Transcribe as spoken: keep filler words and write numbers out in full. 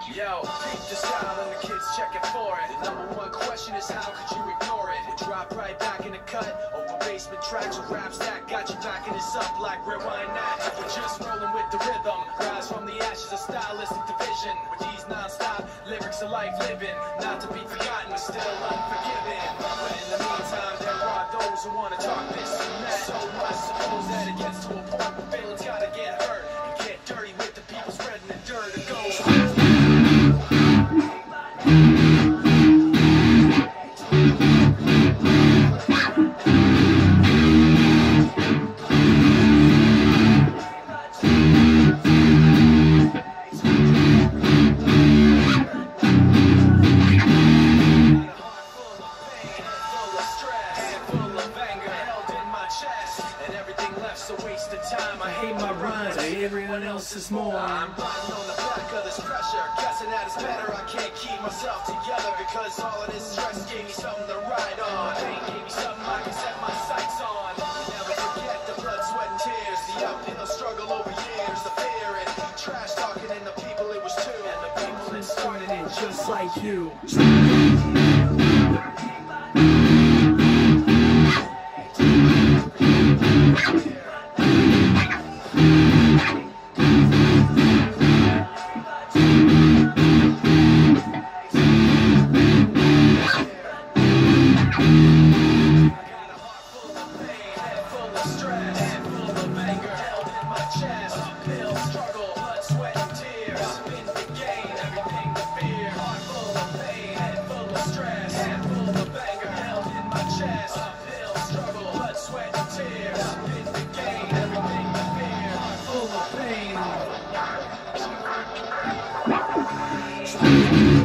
Yo, peep the style and the kids checking for it. The number one question is how could you ignore it? We drop right back in the cut, open basement tracks with raps that got you backing this up like rewind that. We're just rolling with the rhythm, rise from the ashes of stylistic division. With these non-stop lyrics of life living, not to be forgotten but still unforgiven. But in the meantime, there are those who want to talk this and that. So I suppose that it gets to a point where feelings gotta get hurt and get dirty with the people spreading the dirt and go. Everyone else is more. I'm riding on the back of this pressure, guessing that it's better. I can't keep myself together because all of this stress gave me something to ride on. Pain gave me something I can set my sights on. Never forget the blood, sweat, and tears, the uphill struggle over years, the fear and trash talking, and the people it was to, and the people that started it just like you. Pain.